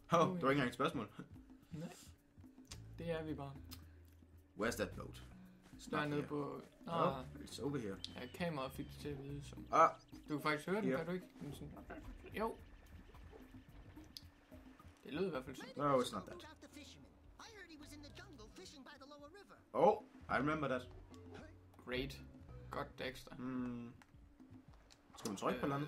Det var ikke engang et spørgsmål. Nej. Det er vi bare. Where's that boat? Der er nede på... It's over here. Ja, kameraet fik det til at vide, så... Du kan faktisk høre den, kan du ikke? Sådan... Jo. Det lød i hvert fald sådan. No, it's not that. Oh, I remember that. Great. Godt, Dexter. Skal man trykke på landet?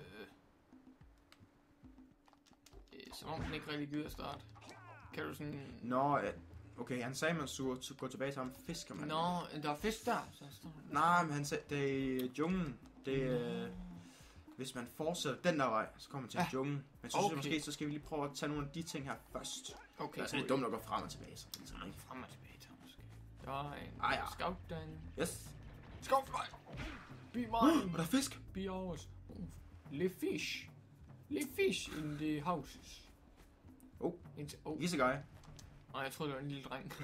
Som om den ikke rigtig gider at starte. Kan du sådan... Nå, okay, han sagde, man skulle gå tilbage til ham fiskermand. Nå, der er fisk der, så står der. Nej, men han sagde, det er junglen. Det er... Hvis man fortsætter den der vej, så kommer man til junglen. Men så synes jeg måske, så skal vi lige prøve at tage nogle af de ting her først. Okay. Altså, det er dumt at gå frem og tilbage. Så det er ikke frem og tilbage, måske. Der er en scout derinde. Yes. Scout for mig! Be mine! Og der er fisk! Be ours. Le fish. Le fish in the houses. He's a guy. Nej, jeg troede, det var en lille dreng.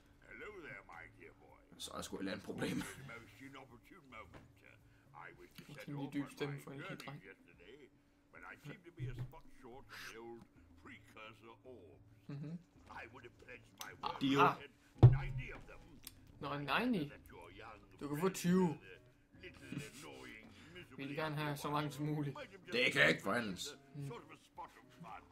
Så er sgu et eller andet problem. Jeg kan lige dyb stemme for en lille dreng. But I seem to be a spot short of the old precursor orbs. I would have pledged my word to 90 of them. Nå, 90? Du kan få 20. Vi vil gerne have så mange som muligt. Det kan ikke forhandles. Sort of a spot of fun.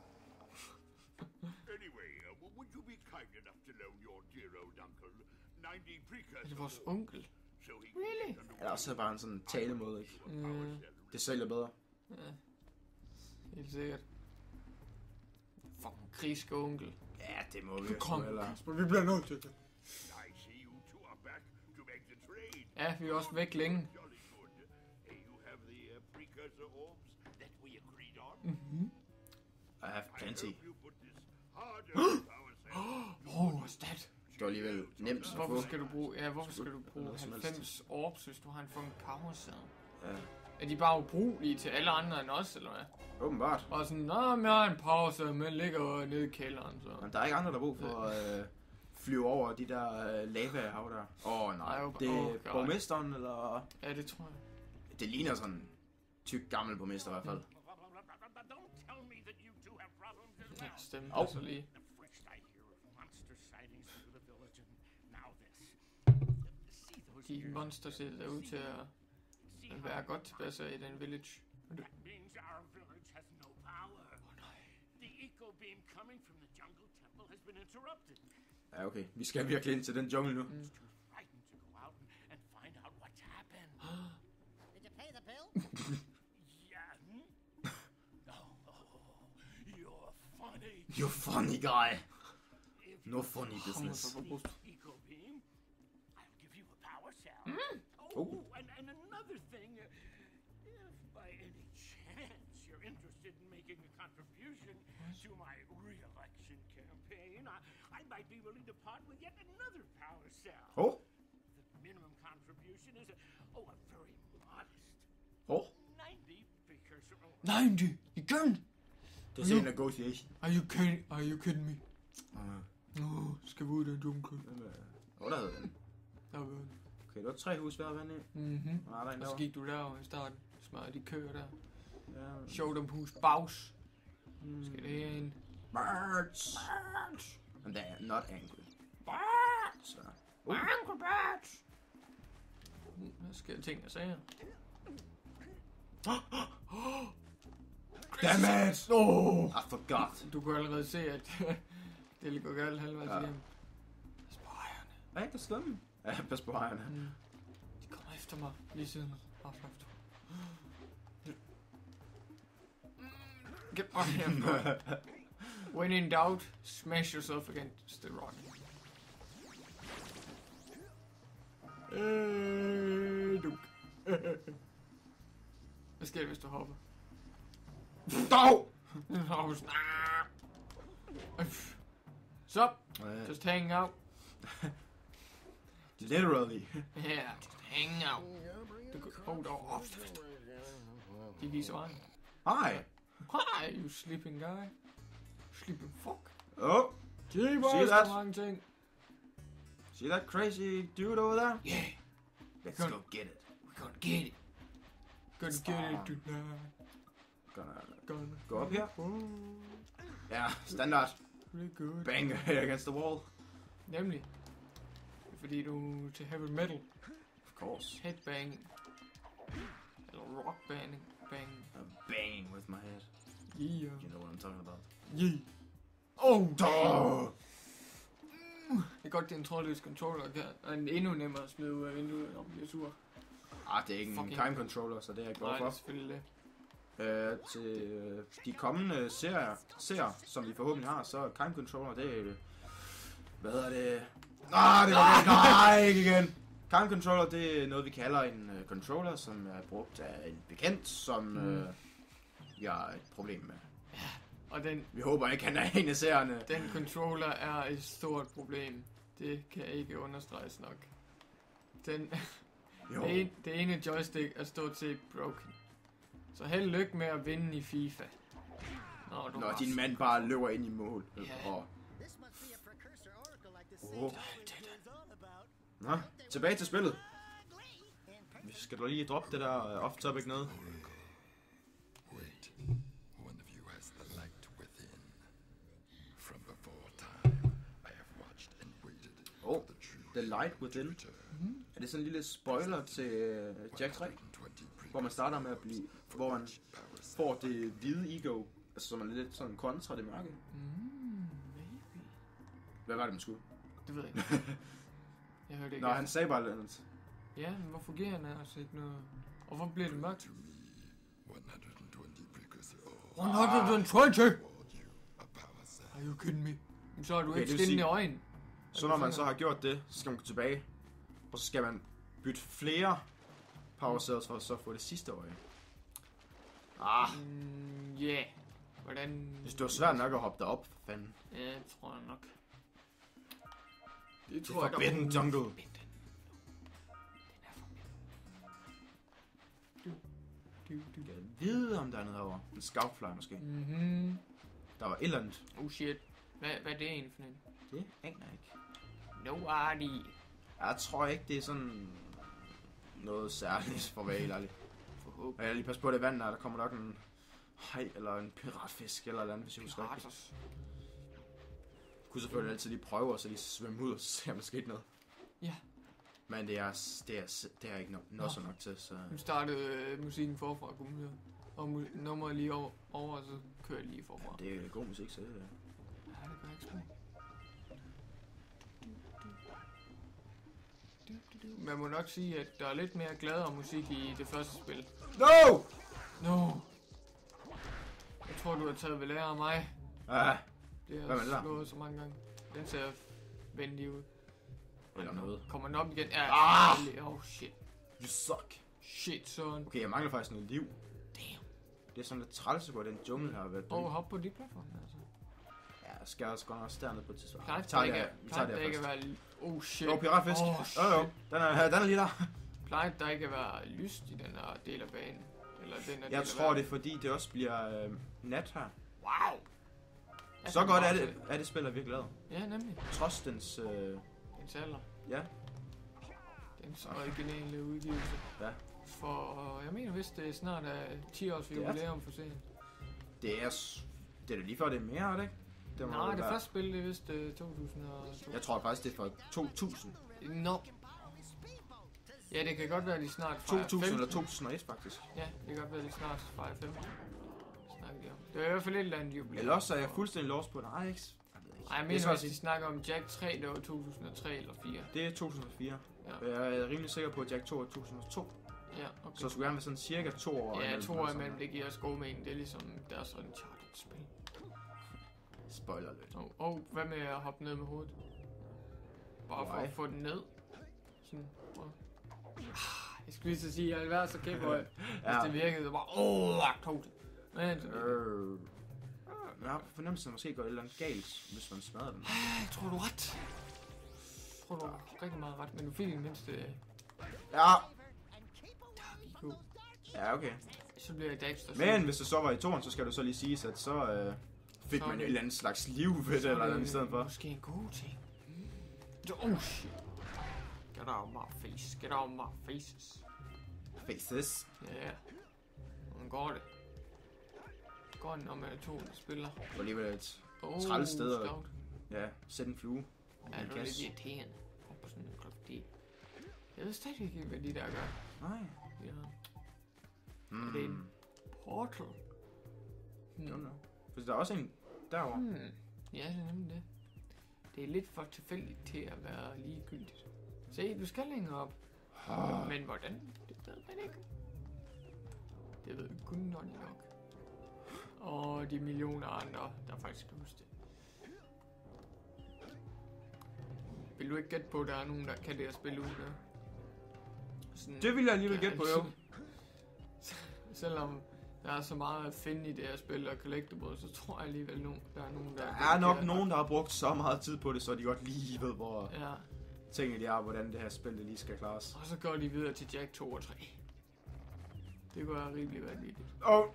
Anyway, would you be kind enough to loan your dear old uncle 90 precursor? Er det vores onkel? Really? Eller også bare en sådan talemåde, ikke? Det sælger bedre. Ja. Helt sikkert. Fucking kriske onkel. Ja, det må vi. Kom, Kasper, vi bliver nødt til det. Ja, vi er også væk længe. I have plenty. What's that? Det var alligevel nemt at få. Hvorfor skal du bruge 90 orbs, hvis du har en fucking power cell? Ja. Er de bare ubrugelige til alle andre end os, eller hvad? Åbenbart. Og sådan, nå, men jeg har en power cell, men ligger nede i kælderen, så... Men der er ikke andre, der brug for at flyve over de der lavahav der. Nej, det er borgmesteren, eller... Ja, det tror jeg. Det ligner sådan en tyk gammel borgmester i hvert fald. Ja, stemmen passer lige. De monster ser der ud til at være godt tilpasset i den village. That means our village has no power. The eco beam coming from the jungle temple has been interrupted. Ja, okay. Vi skal virkelig ind til den jungle nu. It's too frightened to go out and find out what's happened. Did you pay the bill? Yeah. Oh, you're funny. You're funny guy. No funny business. Eco beam. I'll give you a power cell. And another thing. If by any chance you're interested in making a contribution to my re-election campaign, I might be willing to part with yet another power cell. The minimum contribution is a very modest 90 precursor. 90 again? Det er en negotiation. Are you kidding me? Skal vi ud i den jungle? Der havde den. Okay, der var 3 hus hver vand i. Og så gik du derover i starten. Smadrede de køer der. Show dem hus bags. Skal det herind? Birds! And they're not angry. Birds! Angry birds! Hvad sker ting og sager? Damn it! I forgot. Du kan allerede se, at det går galt halvvejs hjem. Pas på hejerne. Er ikke der slemme? Ja, pas på hejerne. De kommer efter mig lige siden. Get my hand. When in doubt, smash yourself against the rock. Hvad sker der, hvis du hopper? Dog! Stop! Just hang out. Literally. Yeah, just hang out. Der var opskrift. De viser vejen. Hi! Hi, you sleeping guy. Sleeping fuck. See that? Mange ting. See that crazy dude over there? Yeah. Let's go get it. We're gonna get it. Gonna get it tonight. Gonna gå op her. Ja, standard. Pretty good. Bang against the wall. Nemlig. Fordi du er til heavy metal. Of course. Headbang. Eller rock bang. Bang. Bang with my head. Yeah. You know what I'm talking about. Yeah. Oh! Oh! Det er godt, det er en trådløs controller, og en endnu nemmere at smide ud af vinduet, om det er sur. Det er ikke en time controller, så det er jeg ikke glad Nej, for. det er selvfølgelig det. Til de kommende serier, som vi forhåbentlig har, så time controller, det er... Hvad er det? Det var ikke. Nej, ikke igen! Time controller, det er noget, vi kalder en controller, som er brugt af en bekendt, som jeg har et problem med. Og den... Vi håber ikke, han er en af serierne. Den controller er et stort problem. Det kan ikke understreges nok. Den... det ene joystick er stort set broken. Så held lykke med at vinde i FIFA. Når din mand bare løber ind i mål. Og... Nå, tilbage til spillet. Vi skal da lige droppe det der off-topic noget. The Light Within. Er det sådan en lille spoiler til Jack 3? Hvor man starter med at blive... Hvor man får det hvide ego. Altså som er lidt sådan kontra det mørke. Maybe. Hvad var det, man skulle? Det ved jeg ikke. Jeg hørte ikke. Nå, han sagde bare lidt andet. Ja, men hvorfor giver han altså ikke noget? Og hvorfor bliver det mørkt? 120! Are you kidding me? Så er du ikke skinnende i øjnene. Så når man så har gjort det, så skal man gå tilbage. Og så skal man bytte flere power cells for at så få det sidste øje. Yeah. Hvordan... Hvis det var svært nok at hoppe derop, for fanden. Ja, det tror jeg nok. Det tror jeg, Forbidden Jungle. Jeg ved, om der er noget herovre. En scoutfly måske. Der var et eller andet. Oh shit. Hvad er det egentlig for en? Det aner jeg ikke. Nobody. Jeg tror ikke, det er sådan noget særligt for at være helt ærlig. Og jeg lige passe på det vand, der kommer nok en hej eller en piratfisk eller andet, hvis jeg husker rigtigt. Jeg kunne selvfølgelig altid lige prøve og så lige svømme ud og se, om der skete noget. Ja. Men det er ikke noget så nok til, så... Nu startede musikken forfra, kunne man og nummeret lige over, og så kører jeg lige forfra. Ja, det er god musik, så det er... Ja, det gør ikke smag. Man må nok sige, at der er lidt mere gladere musik i det første spil. No! Jeg tror, du har taget ved lære af mig. Ja. Det har slået så mange gange. Den ser venlig ud. Eller noget. Kommer den op igen? Ja. Oh shit. You suck. Shit, son. Okay, jeg mangler faktisk noget liv. Damn. Det er sådan lidt træls, hvor den jungle har været. Hop på de platforme, altså. Ja, jeg skal også godt også dernede på et tidspunkt. Vi tager det først. Oh shit. Piratfisk. Den er lige der. Plejer der ikke at være lyst i den her del af banen? Eller den her jeg tror, det er fordi, det også bliver nat her. Wow. Så godt er det spil, er virkelig lavet. Ja, nemlig. Trods dens... dens alder. Ja. Dens originale udgivelse. Ja. For jeg mener vist, det snart er 10 års jubilæum for serien. Det er da lige før det er mere, er det ikke? Nej, det første spil, det er vist 2002. Jeg tror faktisk, det er fra 2000. No. Ja, det kan godt være, de snart fra 2000 eller 2001 faktisk. Ja, det kan godt være, de snart fra 15. Snakker de om. Det er i hvert fald et eller andet jubilæum. Eller også er jeg fuldstændig lost på det. Nej, ikke. Nej, jeg mener, hvis de snakker om Jack 3, det var 2003 eller 4. Det er 2004. Ja. Jeg er rimelig sikker på, at Jack 2 er 2002. Ja, okay. Så skulle gerne være sådan cirka 2 år. Ja, 2 år imellem, det giver os god mening. Det er ligesom deres Uncharted-spil. Spoiler lidt. Hvad med at hoppe ned med hovedet? Bare for at få den ned. Sådan. Jeg skulle lige så sige, at jeg ville være så kæphøj. Hvis det virkede, så bare tog det. Men jeg har fornemmelsen, at måske går et eller andet galt, hvis man smadrer den. Jeg tror, du er ret. Jeg tror, du er rigtig meget ret, men du fik den mindste... Ja. Ja, okay. Så bliver jeg Daxter. Men hvis det så var i toren, så skal du så lige sige, at så fik man et eller andet slags liv ved det, eller andet i stedet for. Måske en god ting. Oh shit. Get out of my face. Get out of my faces. Faces? Ja. Hvordan går det? Går det, når man er to, der spiller? Det var alligevel et træls sted at scout. sætte en flue. Ja, det er lidt irriterende. Op på sådan en graffiti. Jeg ved stadig ikke, hvad de der gør. Nej. Ja. Er det en portal? Hvis der er også en derovre. Ja, det er nemlig det. Det er lidt for tilfældigt til at være ligegyldigt. Se, du skal længere op. Men hvordan? Det ved man ikke. Det ved kun Naughty Dog. Og de millioner andre, der faktisk kan huske det. Vil du ikke gætte på, at der er nogen, der kan det at spille ud der? Sådan, Det vil jeg alligevel gætte på, jo. Selvom der er så meget at finde i det her spil og collectibles, så tror jeg alligevel, der er nogen, der... Der er nok nogen, der har brugt så meget tid på det, så de godt lige ved, hvor tingene de er, hvordan det her spil det lige skal klares. Og så går de videre til Jack 2 og 3. Det går rimelig vanvittigt.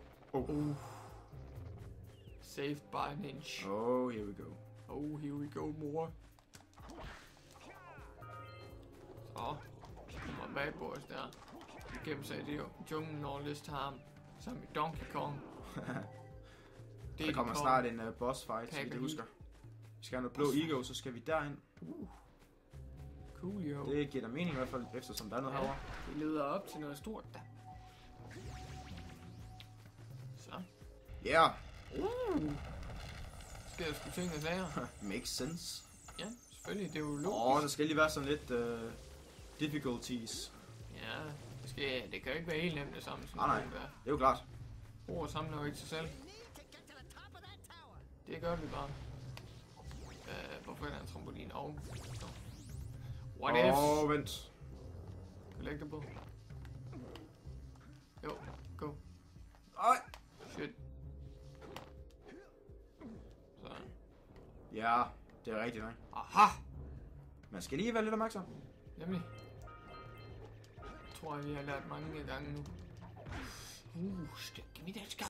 Saved by an inch. Oh, here we go. Oh, here we go, mor. Så kommer bad boys der. De gemmer sig i junglen all this time. Som i Donkey Kong. Der kommer snart en boss fight, så vi husker. Vi skal have noget blå ego, så skal vi derind. Cool, jo. Det giver da mening i hvert fald, eftersom der er noget herovre. Det leder op til noget stort der. Så. Ja. Skal jeg sgu ting og sager? Makes sense. Ja, selvfølgelig. Det er jo logisk. Der skal lige være sådan lidt difficulties. Ja, det kan jo ikke være helt nemt det samme. Nej, det er jo klart. Ord samler jo ikke sig selv. Det gør vi bare. Hvorfor er der en trampolin? What if? Vent. Collectible. Jo, go. Ej. Shit. Sådan. Ja, det er rigtigt nok. Aha! Man skal lige være lidt opmærksom. Nemlig. Jeg tror, vi har lært mange gange nu. Give me that scout.